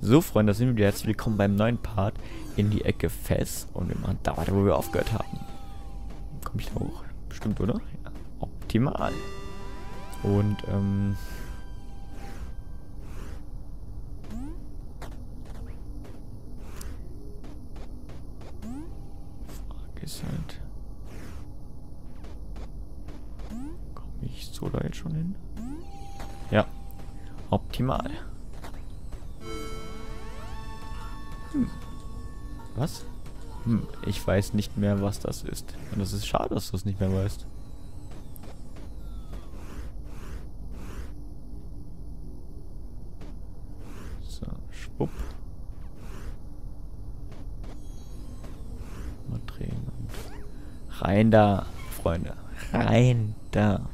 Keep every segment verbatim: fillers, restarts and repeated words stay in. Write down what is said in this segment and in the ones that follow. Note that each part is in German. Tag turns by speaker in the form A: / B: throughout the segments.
A: So, Freunde, da sind wir wieder. Herzlich willkommen beim neuen Part in die Ecke Fes. Und wir machen da weiter, wo wir aufgehört haben. Komme ich da hoch? Bestimmt, oder? Ja. Optimal. Und, ähm... Frage ist halt... Komme ich so da jetzt schon hin? Ja. Optimal. Hm. Was? Hm, ich weiß nicht mehr, was das ist. Und das ist schade, dass du es nicht mehr weißt. So, schwupp. Mal drehen und rein da, Freunde. Rein da.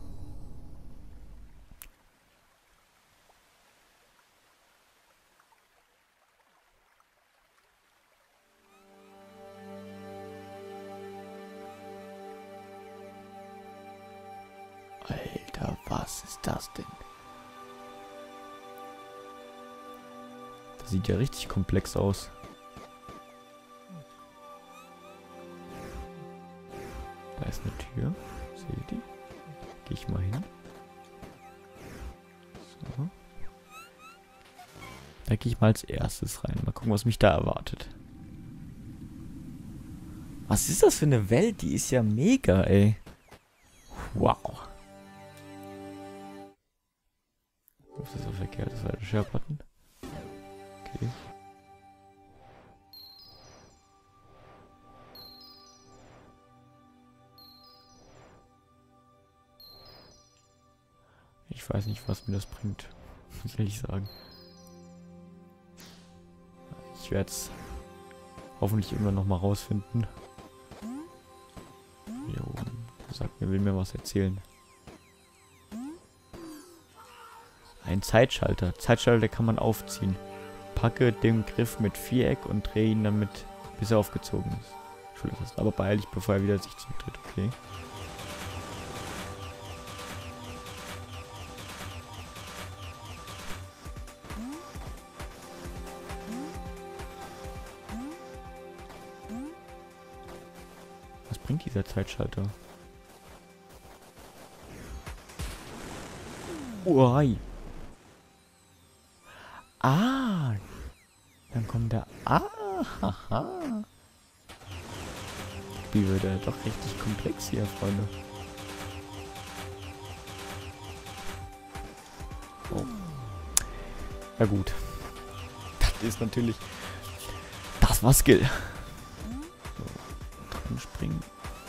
A: Alter, was ist das denn? Das sieht ja richtig komplex aus. Da ist eine Tür. Seht ihr die? Gehe ich mal hin. So. Da gehe ich mal als erstes rein. Mal gucken, was mich da erwartet. Was ist das für eine Welt? Die ist ja mega, ey. Wow. Was ist so verkehrt? Das war der Share-Button. Okay. Ich weiß nicht, was mir das bringt. Muss ich ehrlich sagen. Ich werde es hoffentlich irgendwann noch mal rausfinden. Hier oben. Sagt mir, will mir was erzählen. Ein Zeitschalter. Zeitschalter kann man aufziehen. Packe den Griff mit Viereck und drehe ihn damit, bis er aufgezogen ist. Entschuldigung, aber beeil dich, bevor er wieder sich zurücktritt. Okay. Was bringt dieser Zeitschalter? Uai. Ah. Dann kommt der... Ah. Haha. Das Spiel wird ja doch richtig komplex hier, Freunde. Oh. Ja gut. Das ist natürlich... Das war Skill. So. Dran springen.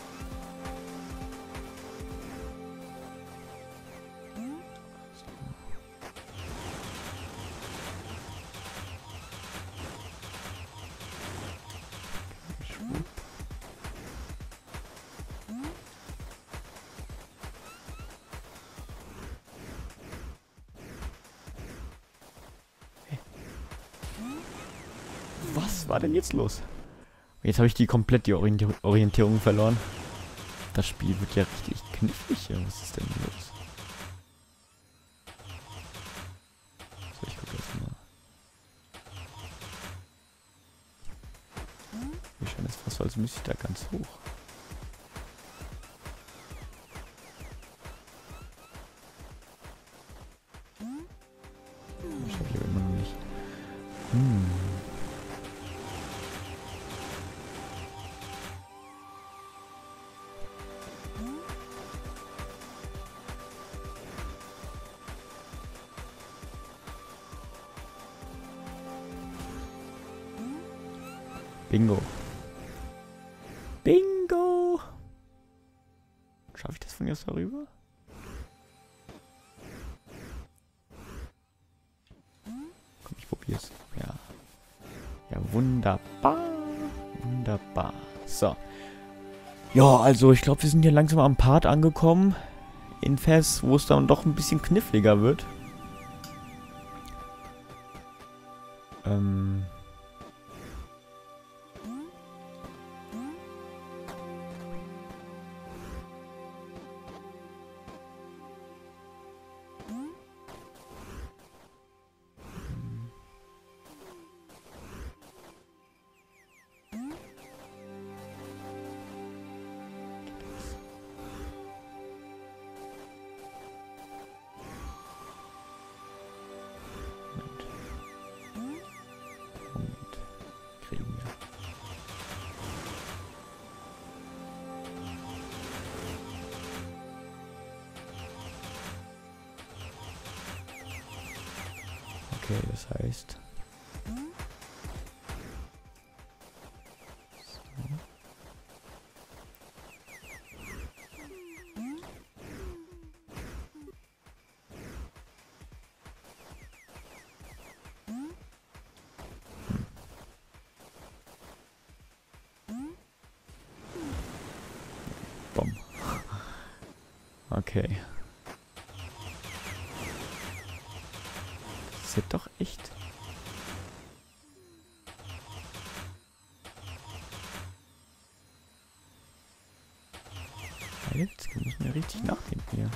A: Was war denn jetzt los? Jetzt habe ich die komplett die Orientier Orientierung verloren. Das Spiel wird ja richtig knifflig hier. Was ist denn los? So, ich gucke jetzt mal. Mir scheint es fast so, als müsste ich da ganz hoch. Ich habe hier immer noch nicht. Hm. Bingo. Bingo! Schaffe ich das von jetzt darüber? Komm, ich probier's. Ja. Ja, wunderbar. Wunderbar. So. Ja, also ich glaube, wir sind hier langsam am Part angekommen. In Fes, wo es dann doch ein bisschen kniffliger wird. Ähm... das heißt... Bom. Okay. Das ist ja doch echt... Jetzt muss man ja richtig nachdenken hier.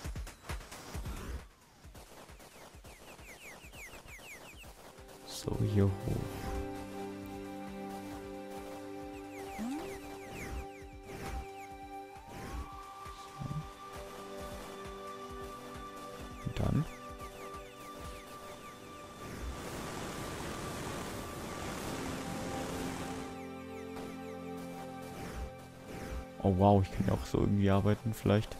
A: So, hier hoch. Und dann. Oh wow, ich kann ja auch so irgendwie arbeiten, vielleicht.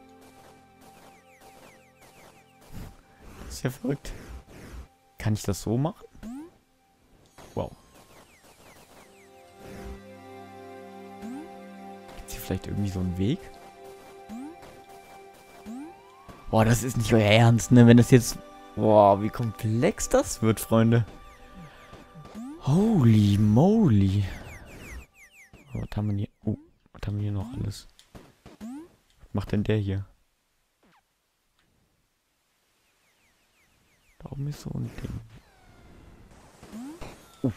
A: Das ist ja verrückt. Kann ich das so machen? Wow. Gibt es hier vielleicht irgendwie so einen Weg? Boah, das ist nicht euer Ernst, ne? Wenn das jetzt... Boah, wie komplex das wird, Freunde. Holy moly. Oh, was haben wir hier? Oh, was haben wir hier noch alles? Was macht denn der hier? Da oben ist so ein Ding. Uh.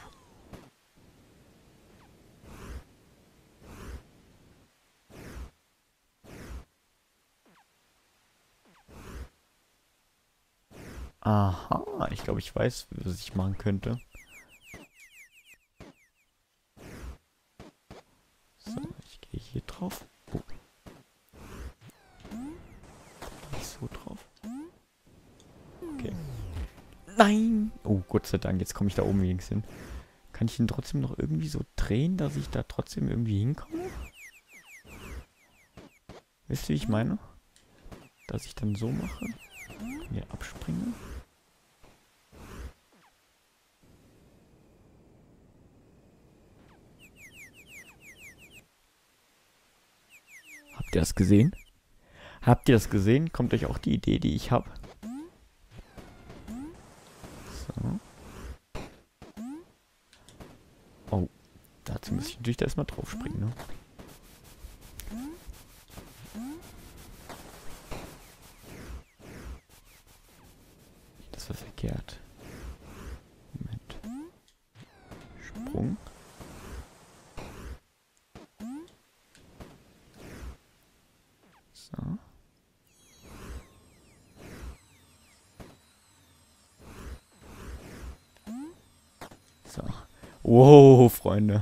A: Aha, ich glaube, ich weiß, was ich machen könnte. So, ich gehe hier drauf. Oh. Nicht so drauf. Okay. Nein! Oh, Gott sei Dank, jetzt komme ich da oben wenigstens hin. Kann ich ihn trotzdem noch irgendwie so drehen, dass ich da trotzdem irgendwie hinkomme? Wisst ihr, wie ich meine? Dass ich dann so mache. Hier abspringe. Habt ihr das gesehen? Habt ihr das gesehen? Kommt euch auch die Idee, die ich habe? So. Oh, dazu muss ich natürlich da erstmal drauf springen, ne? Das war verkehrt. Moment. Sprung. So. So. Wow, Freunde.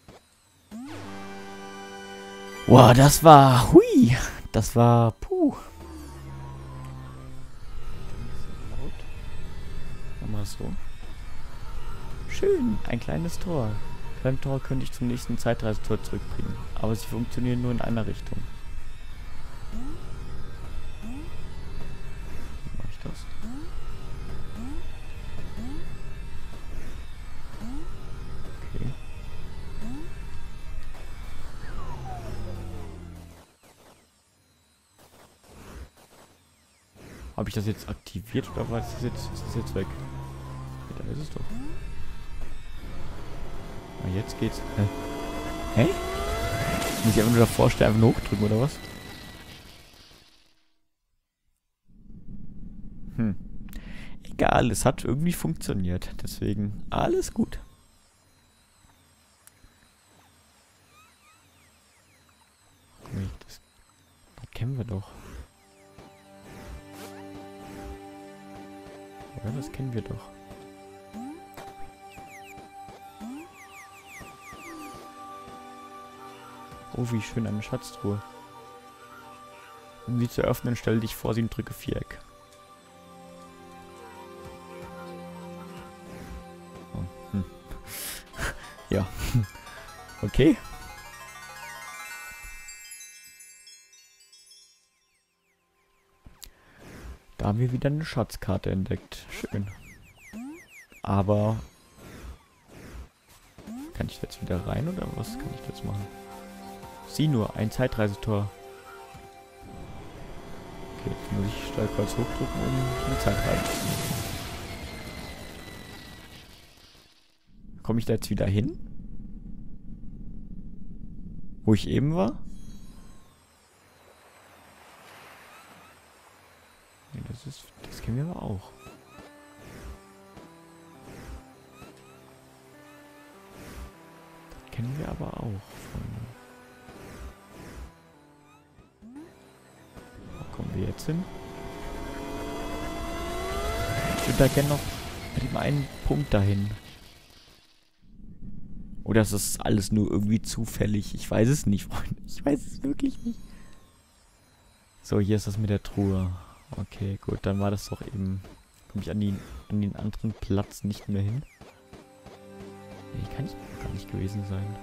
A: Wow, das war... Hui. Das war... Puh. Mal so. Schön, ein kleines Tor. Beim Tor könnte ich zum nächsten Zeitreisetor zurückbringen, aber sie funktionieren nur in einer Richtung. Wie mache ich das? Okay. Habe ich das jetzt aktiviert oder war das jetzt, ist das jetzt weg? Da ist es doch. Ah, jetzt geht's. Hä? Hä? Muss ich einfach nur davor stehen, einfach nur hochdrücken, oder was? Hm. Egal, es hat irgendwie funktioniert. Deswegen alles gut. Das, das kennen wir doch. Ja, das kennen wir doch. Oh, wie schön, eine Schatztruhe. Um sie zu öffnen, stelle dich vor sie und drücke Viereck. Oh, hm. Ja. Okay. Da haben wir wieder eine Schatzkarte entdeckt. Schön. Aber kann ich jetzt wieder rein oder was kann ich jetzt machen? Sieh nur, ein Zeitreisetor. Okay, jetzt muss ich Steuerkreuz hochdrücken, um eine Zeitreise zu machen. Komme ich da jetzt wieder hin? Wo ich eben war? Nee, das ist. Das kennen wir aber auch. Das kennen wir aber auch, Freunde. Wo kommen wir jetzt hin? Ich würde da gerne noch mit dem einen Punkt dahin. Oder ist das alles nur irgendwie zufällig? Ich weiß es nicht, Freunde. Ich weiß es wirklich nicht. So, hier ist das mit der Truhe. Okay, gut. Dann war das doch eben... Komme ich an, die, an den anderen Platz nicht mehr hin? Nee, kann ich gar nicht gewesen sein.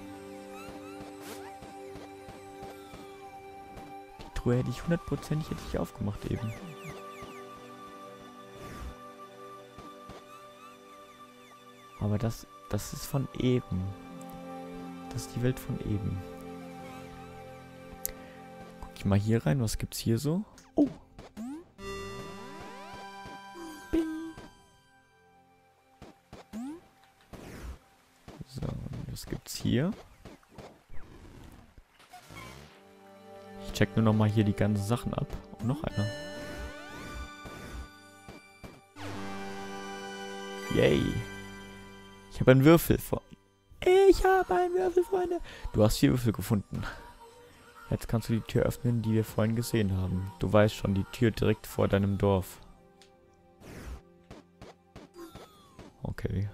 A: Die Truhe hätte ich hundertprozentig hätte ich aufgemacht eben. Aber das, das ist von eben. Das ist die Welt von eben. Guck ich mal hier rein. Was gibt's hier so? Oh. Bing. So, was gibt's hier? Ich check nur noch mal hier die ganzen Sachen ab. Und noch einer. Yay. Ich habe einen Würfel vor. Ich habe einen Würfel, Freunde. Du hast vier Würfel gefunden. Jetzt kannst du die Tür öffnen, die wir vorhin gesehen haben. Du weißt schon, die Tür direkt vor deinem Dorf. Okay.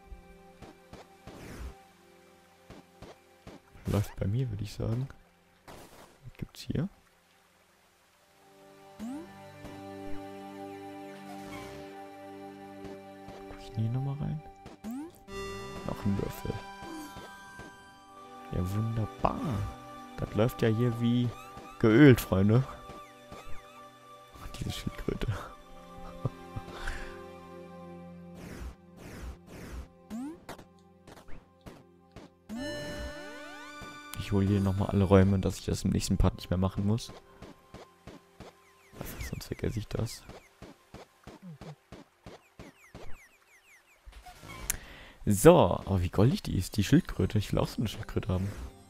A: Läuft bei mir, würde ich sagen. Was gibt's hier? Guck ich hier nochmal rein? Noch ein Würfel. Ja, wunderbar. Das läuft ja hier wie geölt, Freunde. Diese Schildkröte. Ich hole hier nochmal alle Räume, dass ich das im nächsten Part nicht mehr machen muss. Sonst vergesse ich das. So, aber wie goldig die ist, die Schildkröte. Ich will auch so eine Schildkröte haben.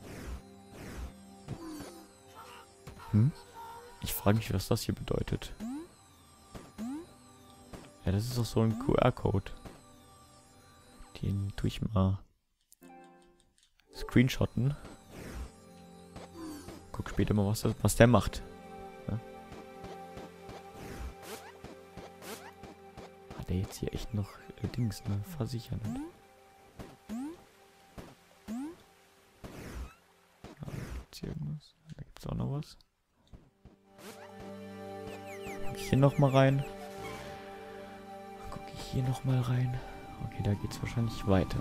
A: Hm? Ich frage mich, was das hier bedeutet. Ja, das ist doch so ein Q R-Code. Den tue ich mal screenshotten. Guck später mal, was, das, was der macht. Ja? Hat er jetzt hier echt noch äh, Dings, ne? Versichern. Hier irgendwas? Da gibt es auch noch was. Guck ich hier nochmal rein. Guck ich hier nochmal rein. Okay, da geht es wahrscheinlich weiter.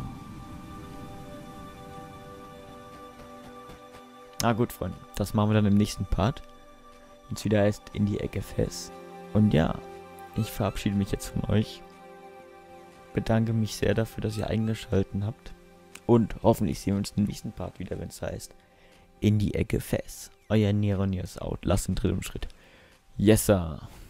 A: Na gut, Freunde. Das machen wir dann im nächsten Part. Jetzt wieder heißt in die Ecke fest. Und ja, ich verabschiede mich jetzt von euch. Bedanke mich sehr dafür, dass ihr eingeschaltet habt. Und hoffentlich sehen wir uns im nächsten Part wieder, wenn es heißt in die Ecke fest. Euer Neronius out. Lasst den dritten Schritt. Yes, sir.